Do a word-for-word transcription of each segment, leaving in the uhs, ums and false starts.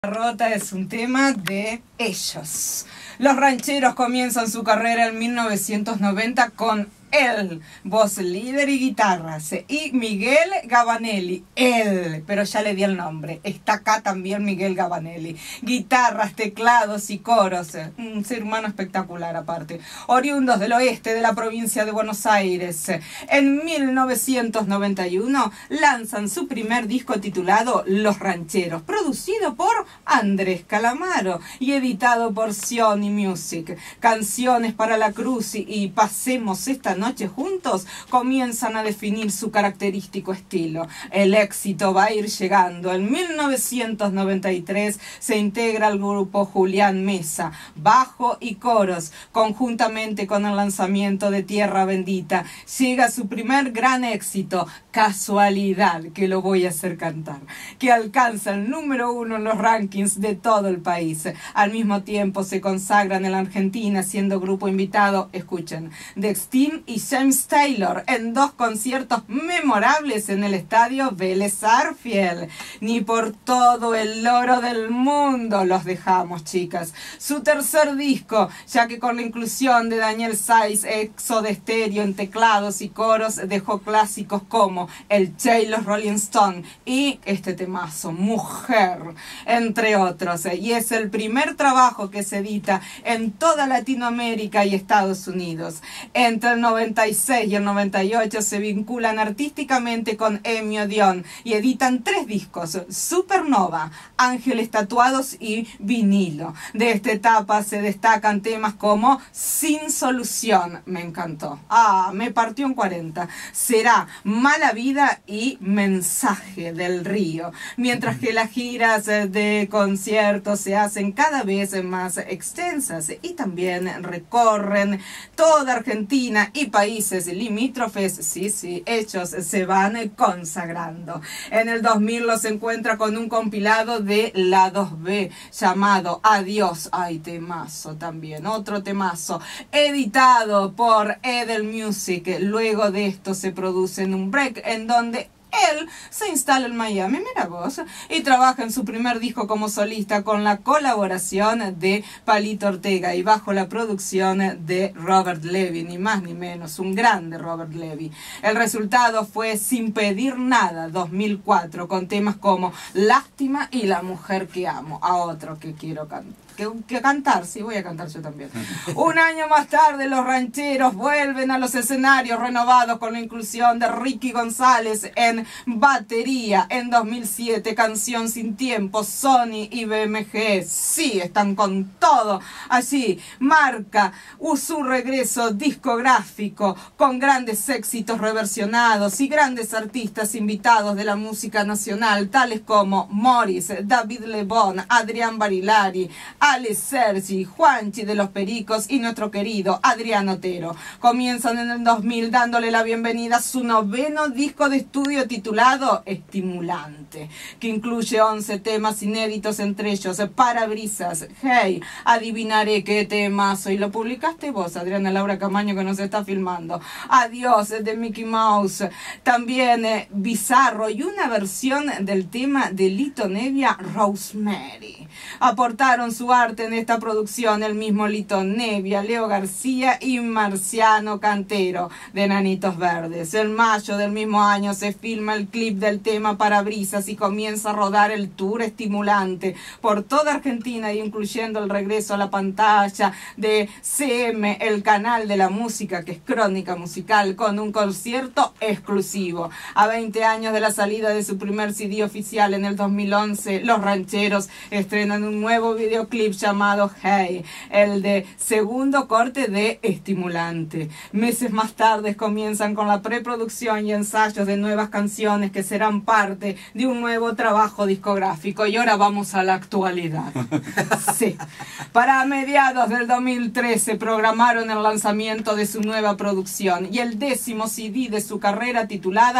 Rota es un tema de ellos. Los Rancheros comienzan su carrera en mil novecientos noventa con él, voz líder y guitarras, y Miguel Gabanelli, él, pero ya le di el nombre, está acá también Miguel Gabanelli, guitarras, teclados y coros, un ser humano espectacular aparte, oriundos del oeste de la provincia de Buenos Aires. En mil novecientos noventa y uno lanzan su primer disco titulado Los Rancheros, producido por Andrés Calamaro y editado por Sony Music. Canciones para la Cruz y Pasemos esta noche juntos comienzan a definir su característico estilo. El éxito va a ir llegando. En mil novecientos noventa y tres se integra al grupo Julián Mesa, bajo y coros. Conjuntamente con el lanzamiento de Tierra Bendita llega su primer gran éxito, Casualidad, que lo voy a hacer cantar, que alcanza el número uno en los rankings de todo el país. Al mismo tiempo se consagran en la Argentina siendo grupo invitado, escuchen, de Steam y James Taylor en dos conciertos memorables en el estadio Vélez Sarsfield. Ni por todo el oro del mundo los dejamos, chicas. Su tercer disco, ya que con la inclusión de Daniel Saiz, Exo de Estéreo en teclados y coros, dejó clásicos como el Taylor Rolling Stone y este temazo, Mujer, entre otros. Y es el primer trabajo que se edita en toda Latinoamérica y Estados Unidos. Entre el noventa y seis y el noventa y ocho se vinculan artísticamente con Emi Odeon y editan tres discos, Supernova, Ángeles Tatuados y Vinilo. De esta etapa se destacan temas como Sin Solución, me encantó, ah, me partió en cuarenta, Será, Mala Vida y Mensaje del Río, mientras que las giras de conciertos se hacen cada vez más extensas y también recorren toda Argentina y países limítrofes. Sí, sí, ellos se van consagrando. En el dos mil los encuentra con un compilado de Lados B llamado Adiós. Ay, temazo también, otro temazo, editado por Edel Music. Luego de esto se produce un break en donde él se instala en Miami, mira vos, y trabaja en su primer disco como solista con la colaboración de Palito Ortega y bajo la producción de Robert Levy, ni más ni menos, un grande Robert Levy. El resultado fue Sin Pedir Nada, dos mil cuatro, con temas como Lástima y La Mujer que Amo, a otro que quiero cantar. Que, que cantar, sí, voy a cantar yo también. Un año más tarde, los Rancheros vuelven a los escenarios renovados con la inclusión de Ricky González en batería. En dos mil siete, Canción Sin Tiempo, Sony y B M G, sí, están con todo. Así marca su regreso discográfico con grandes éxitos reversionados y grandes artistas invitados de la música nacional, tales como Morris, David Lebón, Adrián Barilari, Ale Sergi, Juanchi de los Pericos y nuestro querido Adrián Otero. Comienzan en el dos mil dándole la bienvenida a su noveno disco de estudio titulado Estimulante, que incluye once temas inéditos, entre ellos Parabrisas, Hey, Adivinaré qué temazo, y lo publicaste vos, Adriana Laura Camaño, que nos está filmando. Adiós de Mickey Mouse, también eh, Bizarro y una versión del tema de Lito Nevia, Rosemary. Aportaron su arte en esta producción el mismo Lito Nevia, Leo García y Marciano Cantero de Nanitos Verdes. En mayo del mismo año se filma el clip del tema Parabrisas y comienza a rodar el tour Estimulante por toda Argentina, incluyendo el regreso a la pantalla de C M, el canal de la música, que es Crónica Musical, con un concierto exclusivo. A veinte años de la salida de su primer C D oficial en el dos mil once, los Rancheros estrenan un nuevo videoclip llamado Hey, el de segundo corte de Estimulante. Meses más tarde comienzan con la preproducción y ensayos de nuevas canciones que serán parte de un nuevo trabajo discográfico. Y ahora vamos a la actualidad. Sí. Para mediados del dos mil trece programaron el lanzamiento de su nueva producción y el décimo C D de su carrera, titulada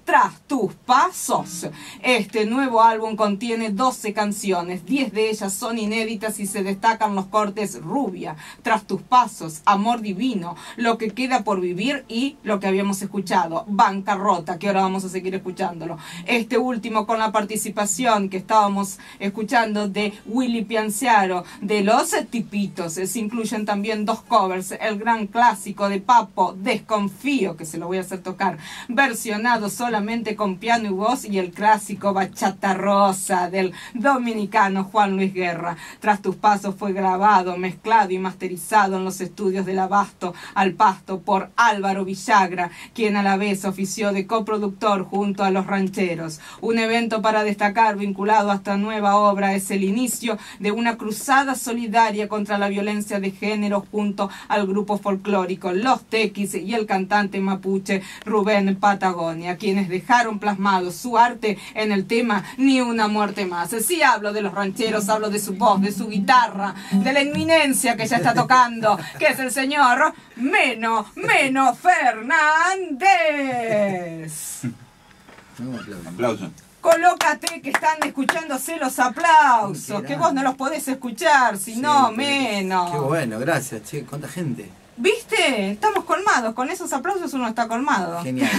Tras tus pasos. Este nuevo álbum contiene doce canciones, diez de ellas son inéditas y se destacan los cortes Rubia, Tras tus pasos, Amor divino, Lo que queda por vivir y lo que habíamos escuchado, Bancarrota, que ahora vamos a seguir escuchándolo. Este último con la participación que estábamos escuchando de Willy Pianciaro, de Los Tipitos. Se incluyen también dos covers, el gran clásico de Papo, Desconfío, que se lo voy a hacer tocar, versionado solamente con piano y voz, y el clásico Bachata Rosa del dominicano Juan Luis Guerra. Tras tus pasos fue grabado, mezclado y masterizado en los estudios del Abasto al Pasto por Álvaro Villagra, quien a la vez ofició de coproductor junto a Los Rancheros. Un evento para destacar vinculado a esta nueva obra es el inicio de una cruzada solidaria contra la violencia de género junto al grupo folclórico Los Tequis y el cantante mapuche Rubén Patagonia, quienes dejaron plasmado su arte en el tema Ni una muerte más. Sí, hablo de Los Rancheros, hablo de su voz, de su guitarra, de la inminencia que ya está tocando, que es el señor Meno, Meno Fernández. Aplausos. Colócate, que están escuchándose los aplausos, que vos no los podés escuchar, si Sí, no, pero- menos. Qué bueno, gracias, che, cuánta gente. ¿Viste? Estamos colmados, con esos aplausos uno está colmado. Genial.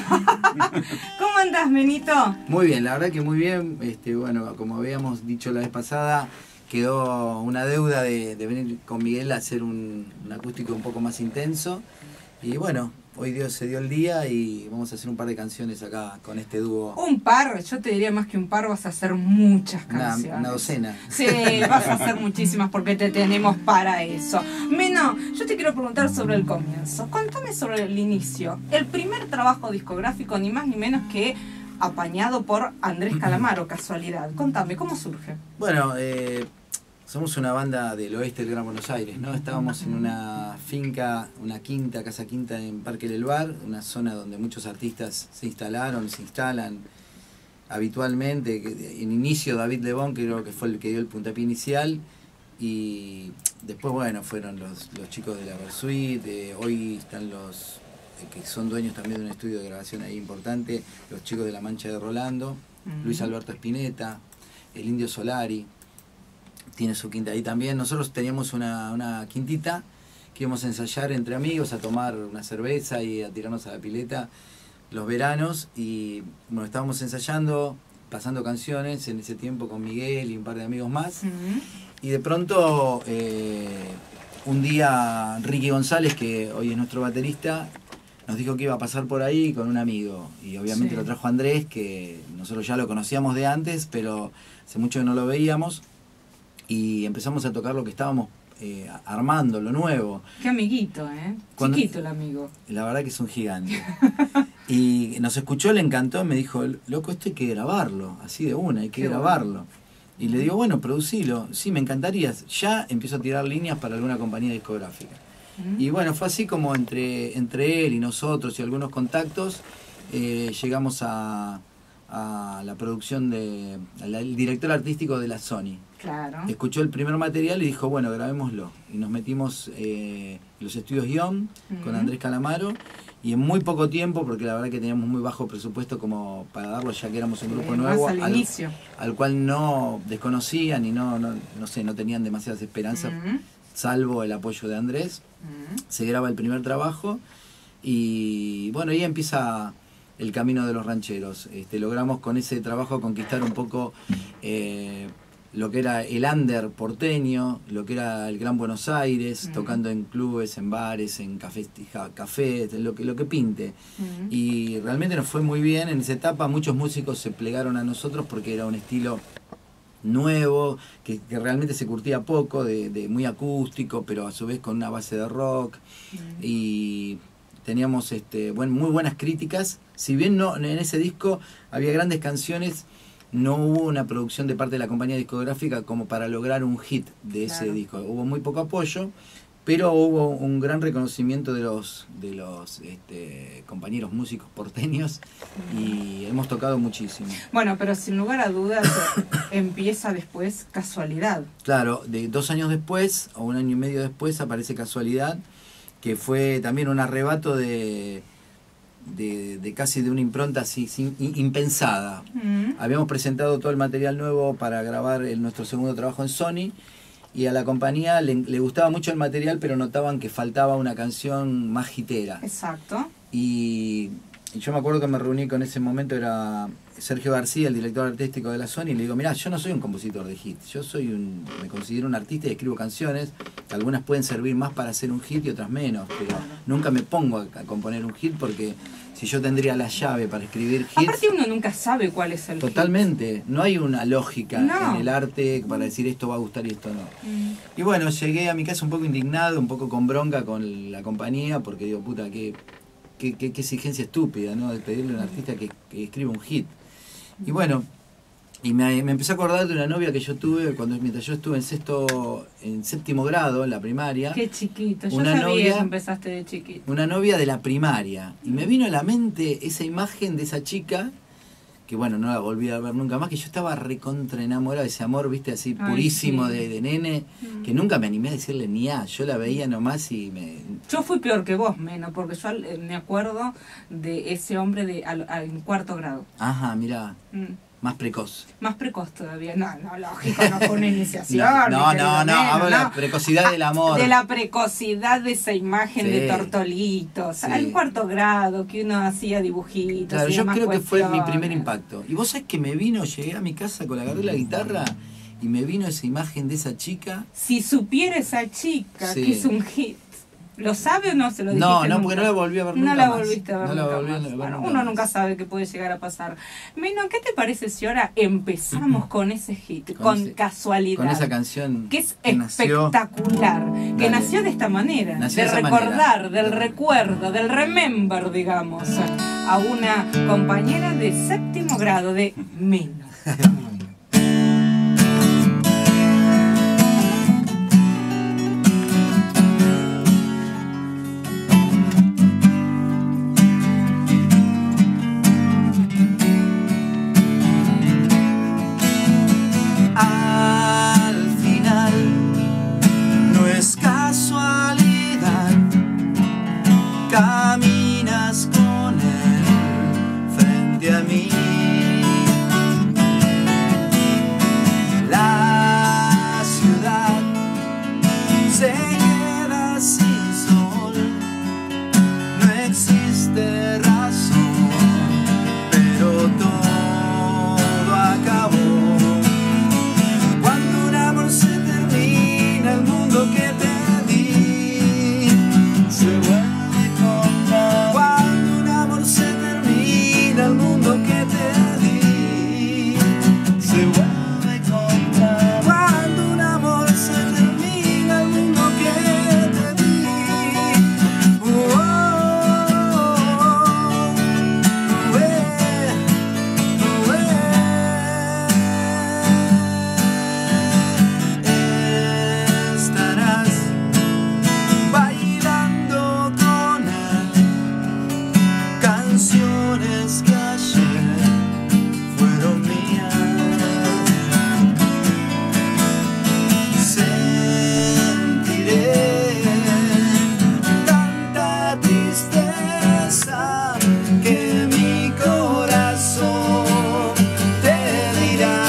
¿Cómo andás, Benito? Muy bien, la verdad que muy bien. Este, bueno, como habíamos dicho la vez pasada, quedó una deuda de, de venir con Miguel a hacer un, un acústico un poco más intenso. Y bueno, hoy Dios se dio el día y vamos a hacer un par de canciones acá con este dúo. Un par, yo te diría más que un par, vas a hacer muchas Una, canciones. una docena. Sí, vas a hacer muchísimas porque te tenemos para eso. Meno, yo te quiero preguntar sobre el comienzo. Contame sobre el inicio. El primer trabajo discográfico, ni más ni menos que apañado por Andrés Calamaro, casualidad. Contame, ¿cómo surge? Bueno, eh, somos una banda del oeste del Gran Buenos Aires, ¿no? Estábamos en una finca, una quinta, casa quinta en Parque del Bar, una zona donde muchos artistas se instalaron, se instalan habitualmente. Que en inicio David Lebón, que creo que fue el que dio el puntapié inicial, y después, bueno, fueron los, los chicos de la Versuit, eh, hoy están los eh, que son dueños también de un estudio de grabación ahí importante, los chicos de La Mancha de Rolando, Mm. Luis Alberto Spinetta, el Indio Solari, tiene su quinta ahí también. Nosotros teníamos una, una quintita que íbamos a ensayar entre amigos, a tomar una cerveza y a tirarnos a la pileta los veranos, y bueno, estábamos ensayando, pasando canciones en ese tiempo con Miguel y un par de amigos más, Mm. y de pronto eh, un día Ricky González, que hoy es nuestro baterista, nos dijo que iba a pasar por ahí con un amigo, y obviamente Sí. lo trajo Andrés, que nosotros ya lo conocíamos de antes, pero hace mucho que no lo veíamos, y empezamos a tocar lo que estábamos eh, armando, lo nuevo. Qué amiguito, ¿eh? Cuando- Chiquito el amigo. La verdad que es un gigante. Y nos escuchó, le encantó, me dijo, loco, esto hay que grabarlo, así de una, hay que Qué grabarlo. Y le digo, bueno, producilo, sí, me encantaría. Ya empiezo a tirar líneas para alguna compañía discográfica. Mm. Y bueno, fue así como entre, entre él y nosotros y algunos contactos, eh, llegamos a, a la producción de, al director artístico de la Sony. Claro. Escuchó el primer material y dijo, bueno, grabémoslo. Y nos metimos eh, en los estudios Guión con Ujú. Andrés Calamaro, y en muy poco tiempo, porque la verdad que teníamos muy bajo presupuesto como para darlo, ya que éramos un grupo Eh, nuevo más al al, inicio. al cual no desconocían y no, no, no sé, no tenían demasiadas esperanzas, Mm. salvo el apoyo de Andrés. Mm. Se graba el primer trabajo y bueno, ahí empieza el camino de los rancheros. Este, logramos con ese trabajo conquistar un poco eh, lo que era el under porteño, lo que era el Gran Buenos Aires, Mm. tocando en clubes, en bares, en cafés, ja- cafés, lo que, lo que pinte. Mm. Y realmente nos fue muy bien en esa etapa. Muchos músicos se plegaron a nosotros porque era un estilo nuevo, que, que realmente se curtía poco, de, de muy acústico, pero a su vez con una base de rock. Mm. Y teníamos este, buen, muy buenas críticas. Si bien no, en ese disco había grandes canciones, no hubo una producción de parte de la compañía discográfica como para lograr un hit de ese Claro. disco. Hubo muy poco apoyo, pero hubo un gran reconocimiento de los, de los este, compañeros músicos porteños, y hemos tocado muchísimo. Bueno, pero sin lugar a dudas eh, empieza después Casualidad. Claro, de dos años después, o un año y medio después, aparece Casualidad, que fue también un arrebato de, de, de casi de una impronta así, sin, impensada. Mm. Habíamos presentado todo el material nuevo para grabar el, nuestro segundo trabajo en Sony, y a la compañía le, le gustaba mucho el material, pero notaban que faltaba una canción más hitera. Exacto. Y, y yo me acuerdo que me reuní con ese momento, era Sergio García, el director artístico de la Sony, y le digo, mirá, yo no soy un compositor de hits, yo soy un, me considero un artista y escribo canciones, que algunas pueden servir más para hacer un hit y otras menos, pero nunca me pongo a, a componer un hit, porque si yo tendría la llave para escribir hits... Aparte uno nunca sabe cuál es el Totalmente, hit. No hay una lógica no. en el arte para decir esto va a gustar y esto no. Mm. Y bueno, llegué a mi casa un poco indignado, un poco con bronca con la compañía, porque digo, puta, qué, qué, qué, qué exigencia estúpida, ¿no? De pedirle a un artista que, que escriba un hit. Y bueno, y me, me empecé a acordar de una novia que yo tuve cuando mientras yo estuve en sexto, en séptimo grado, en la primaria. Qué chiquito, yo una sabía novia, que empezaste de chiquito. Una novia de la primaria. Y me vino a la mente esa imagen de esa chica, que bueno, no la volví a ver nunca más, que yo estaba recontra enamorado de ese amor, viste, así Ay, purísimo sí. de, de nene, mm. que nunca me animé a decirle ni a, yo la veía nomás y me... Yo fui peor que vos, Meno, porque yo me acuerdo de ese hombre de al, al, en cuarto grado. Ajá, mirá. Mm. Más precoz. Más precoz todavía. No, no, lógico, no fue una iniciación. No, no, no, no, hablo de la no. precocidad del amor. De la precocidad de esa imagen sí. de Tortolitos. Sí. Al cuarto grado, que uno hacía dibujitos. Claro, yo creo cuestiones. que fue mi primer impacto. Y vos sabés que me vino, llegué a mi casa con la agarré la guitarra y me vino esa imagen de esa chica. Si supiera esa chica sí. que es un hit. ¿Lo sabe o no se lo dijiste? No, no, nunca? porque no la volví a ver nunca No la más. volviste a ver no nunca la volví más. A ver Bueno, nunca uno más. nunca sabe qué puede llegar a pasar. Meno, ¿qué te parece si ahora empezamos con ese hit, con, con ese, casualidad? Con esa canción que es que espectacular, nació, que dale, nació de esta manera, nació de, de recordar, manera. del recuerdo, del remember, digamos, a una compañera de séptimo grado de Meno. Caminas con él frente a mí. La ciudad se queda sin sol. No existe razón, pero todo acabó. Cuando un amor se termina, el mundo que te di se vuelve. Cuando un amor se termina, el mundo que te di se vuelve contra. Cuando un amor se termina, el mundo que te di. Oh, oh, oh, oh, eh, oh, eh. Estarás bailando con él canciones que ayer fueron mías. Sentiré tanta tristeza que mi corazón te dirá.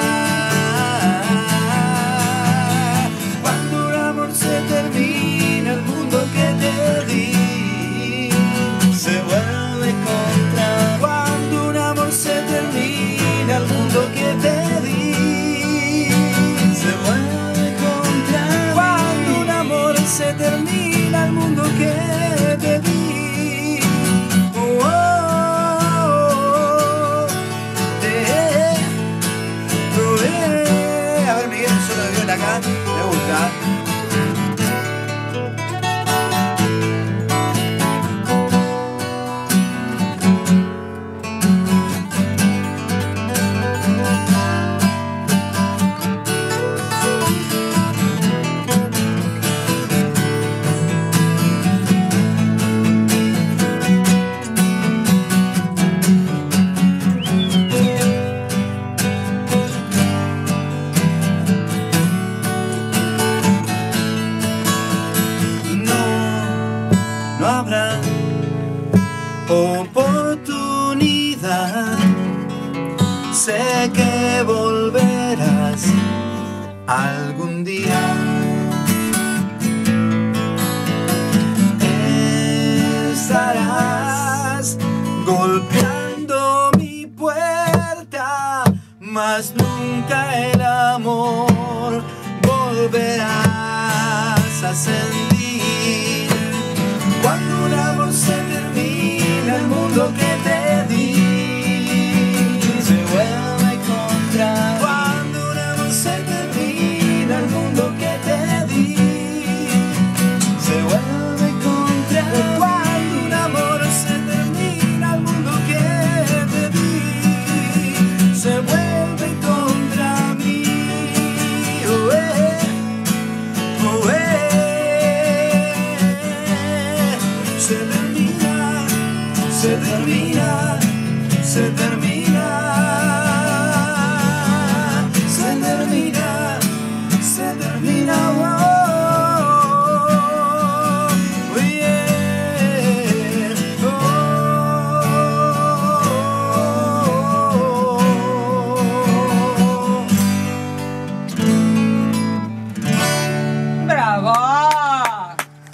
Cuando un amor se termina, el mundo que te di se vuelve contra. Cuando un amor se termina, el mundo que te di se vuelve contra. Cuando un amor se termina, el mundo que te di. Oh, oh, oh, eh, oh, eh. A ver, Miguel, un solo de viola acá, me gusta. algún día estarás golpeando mi puerta, mas nunca el amor volverás a sentir. Cuando un amor se termina, el mundo que te di se vuelve contra. Cuando un amor se termina, el mundo que te di se vuelve contra. Cuando un amor se termina, el mundo que te di se vuelve contra mí. Oh, eh, oh, eh. Se termina, se termina, se termina, se termina, se termina. Oh, oh, yeah. Oh. ¡Bravo!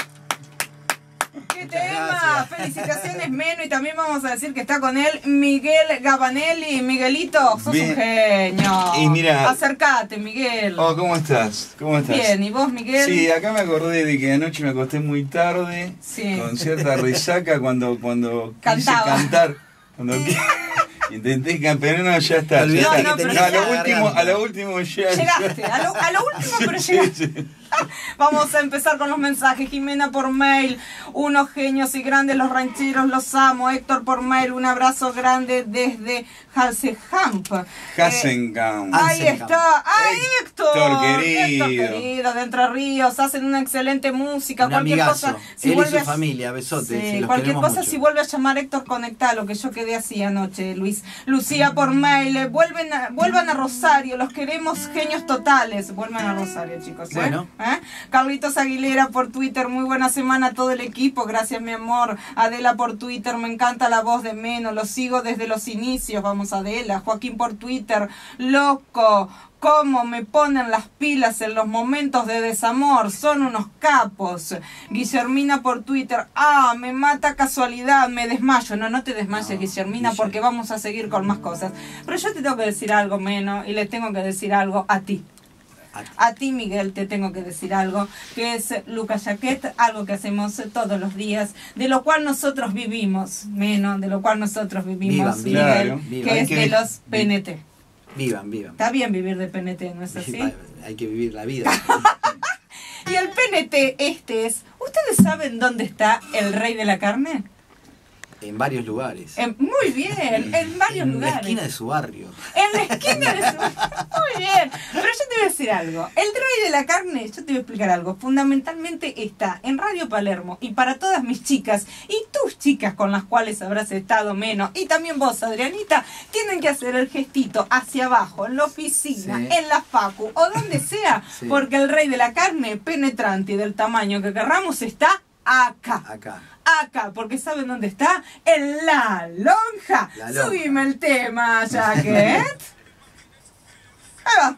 ¡Qué tema! gracias. Felicitaciones, Meno, y también vamos a decir que está con él Miguel Gabanelli. Miguelito, sos Bien. un genio. Y mira- Acércate, Miguel. Oh, ¿cómo estás? ¿Cómo estás? Bien, ¿y vos, Miguel? Sí, acá me acordé de que anoche me acosté muy tarde, Sí. con cierta resaca cuando, cuando quise Cantaba. cantar. Cuando qui- intenté cantar, pero no, ya está. Te olvidaste ya está. que tenías No, a lo la último, garganta. a lo último ya. Llegaste, a lo, a lo último, pero Sí, llegaste. sí. Vamos a empezar con los mensajes. Jimena por mail, unos genios y grandes los rancheros, los amo. Héctor por mail, un abrazo grande desde Halsenkamp. Hasenkamp. Eh, ahí Halsenkamp. está. ¡Ay, Héctor! Héctor querido. Héctor querido, de Entre Ríos. Hacen una excelente música. Un cualquier amigazo. cosa. Si Él y vuelve su a- familia, besotes. Sí, y los cualquier queremos cosa, mucho. si vuelve a llamar Héctor, conectalo, que yo quedé así anoche, Luis. Lucía por mail, eh, vuelven a, vuelvan a Rosario, los queremos genios totales. Vuelvan a Rosario, chicos. ¿eh? Bueno. ¿Eh? Carlitos Aguilera por Twitter, muy buena semana a todo el equipo, gracias mi amor. Adela por Twitter, me encanta la voz de Meno, lo sigo desde los inicios, vamos Adela. Joaquín por Twitter, loco. Cómo me ponen las pilas en los momentos de desamor, son unos capos. Guillermina por Twitter, ah, me mata casualidad, me desmayo. No, no te desmayes, No, Guillermina, Guille. porque vamos a seguir con más cosas. Pero yo te tengo que decir algo, Meno, y le tengo que decir algo a ti. A ti. A ti, Miguel, te tengo que decir algo, que es Lucas Jaquet, algo que hacemos todos los días, de lo cual nosotros vivimos, Meno, de lo cual nosotros vivimos, Vivan, Miguel, claro. que Vivan. es Hay de que- los P N T. Vivan, vivan. Está bien vivir de P N T, ¿no es así? Hay que vivir la vida. Y el P N T este es, ¿ustedes saben dónde está el rey de la carne? En varios lugares. En- muy bien, en varios en lugares. la esquina de su barrio. En la esquina de su... Muy bien. Pero yo te voy a decir algo. El rey de la carne, yo te voy a explicar algo. Fundamentalmente está en Radio Palermo. Y para todas mis chicas y tus chicas con las cuales habrás estado menos. Y también vos, Adrianita, tienen que hacer el gestito hacia abajo, en la oficina, Sí. en la facu o donde sea. Sí. Porque el rey de la carne, penetrante y del tamaño que querramos, está acá. Acá. Acá, porque ¿saben dónde está? En la lonja. La lonja. Subime el tema, Jacket. Ahí va.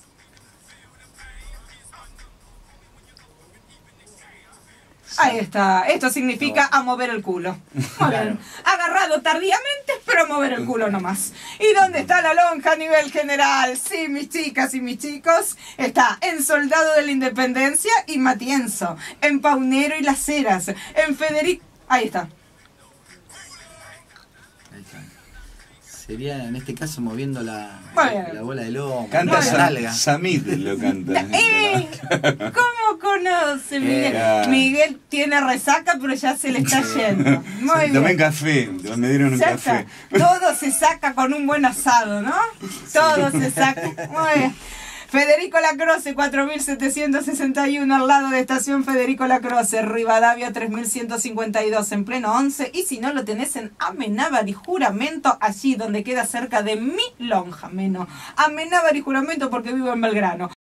Ahí está. Esto significa a mover el culo. Muy bien. Agarrado tardíamente, pero a mover el culo nomás. ¿Y dónde está la lonja a nivel general? Sí, mis chicas y mis chicos. Está en Soldado de la Independencia y Matienzo. En Paunero y Las Heras. En Federico... Ahí está. Ahí está. Sería en este caso moviendo la, Muy bien. la bola del lomo. Canta la Sam- nalga. Samid, lo canta. ¡Eh! ¿Cómo conoce, Miguel? Eh. Miguel tiene resaca, pero ya se le está yendo. Muy Tomé bien. café, me dieron un Ya café. está. Todo se saca con un buen asado, ¿no? Todo se saca. Muy bien. Federico Lacroce, cuatro mil setecientos sesenta y uno, al lado de Estación Federico Lacroce, Rivadavia tres mil ciento cincuenta y dos, en pleno once. Y si no lo tenés en Amenábar y Juramento, allí donde queda cerca de mi lonja, menos. Amenábar y Juramento, porque vivo en Belgrano.